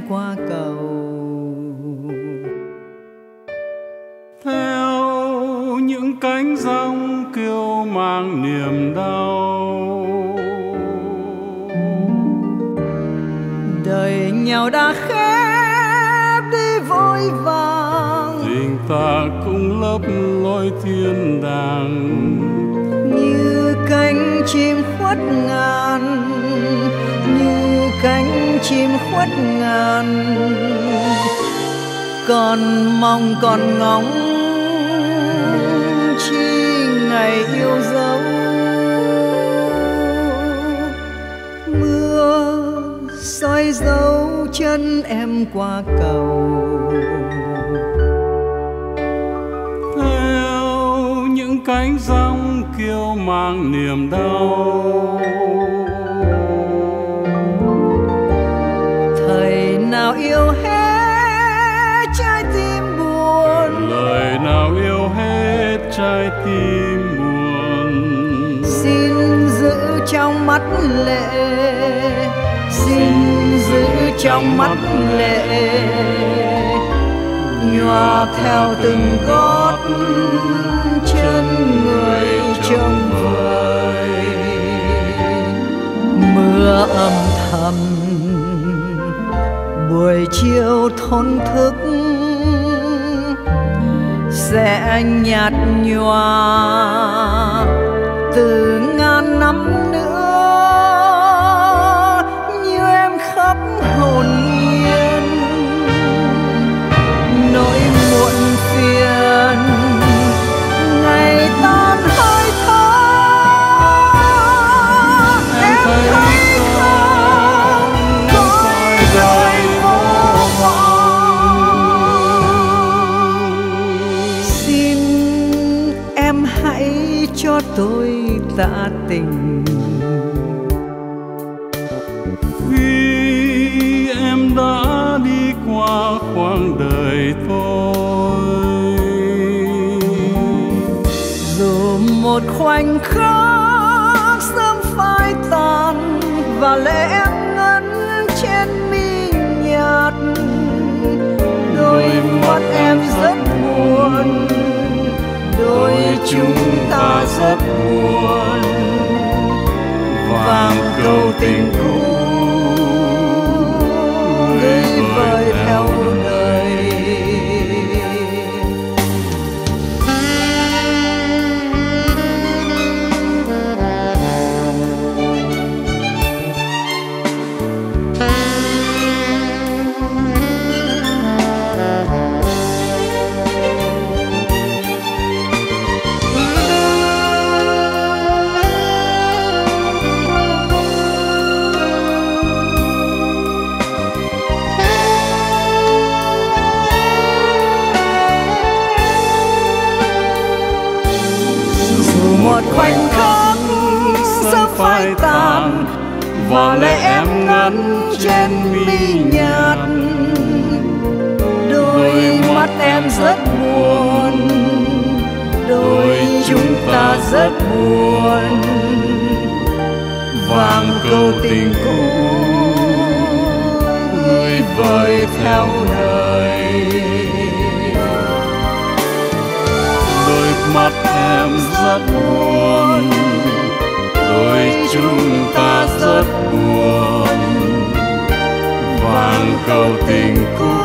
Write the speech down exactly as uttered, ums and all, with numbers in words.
qua cầu. Theo những cánh rong kêu mang niềm đau, đời nhau đã khép đi vội vàng, tình ta cũng lấp lối thiên đàng. Như cánh chim khuất ngàn, như cánh chim khuất ngàn, còn mong còn ngóng chi ngày yêu dấu. Mưa soi dấu chân em qua cầu. Theo những cánh rong kêu mang niềm đau, thời nào yêu hết trái tim buồn, lời nào yêu hết trái tim buồn. xin giữ trong mắt lệ, xin giữ trong mắt lệ, nhòa theo từng gót chân người trông vời. Mưa âm thầm buổi chiều thốn thức, sẽ nhạt nhòa từ ngàn năm nữa. Như em khắp hồn nhiên nỗi muộn phiền, ngày tan hơi thở. Em thấy không cõi đời vô vọng, xin em hãy cho tôi tạ tình. Vì em đã đi qua khoảng đời tôi, dù một khoảnh khắc sớm phai tàn và lệ em ngấn trên mi nhạt. Đôi mắt em rất buồn, đôi chúng ta rất buồn. Vàng câu tình cũ gửi vơi theo đời. Một khoảnh khắc sớm phai tàn và lệ em ngấn trên mi nhạt. Đôi mắt em rất buồn, đôi chúng ta rất buồn. Vàng câu tình cũ gửi vơi theo đời. đôi mắt em rất buồn, đôi chúng ta rất buồn. Vàng câu tình cũ